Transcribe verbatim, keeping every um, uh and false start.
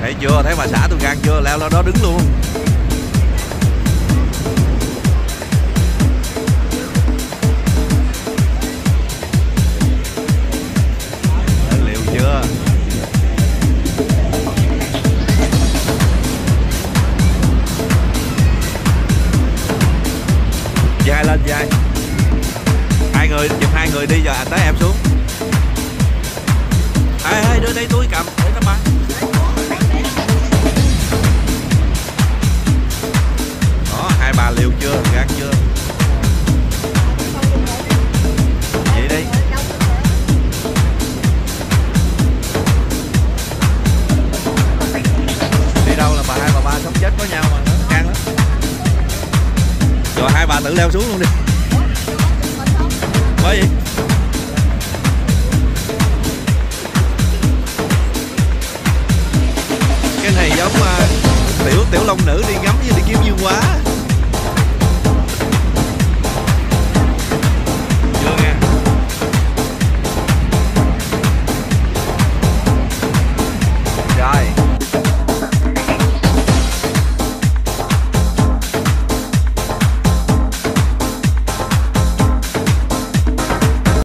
Thấy chưa, thấy bà xã tôi gan chưa, leo lên đó đứng luôn. Đấy, liều chưa. Dài lên dài. Hai người, chụp hai người đi rồi tới em xuống. Ê, ê, đưa đây tôi cầm để nó bắn. Đó, hai bà liều chưa, gan chưa. Vậy đi. Đi đâu là bà hai bà ba sống chết có nhau mà, nó căng lắm. Rồi hai bà tự leo xuống luôn đi. Bởi gì? Cái này giống uh, tiểu tiểu long nữ đi ngắm như đi kiếm dương quá.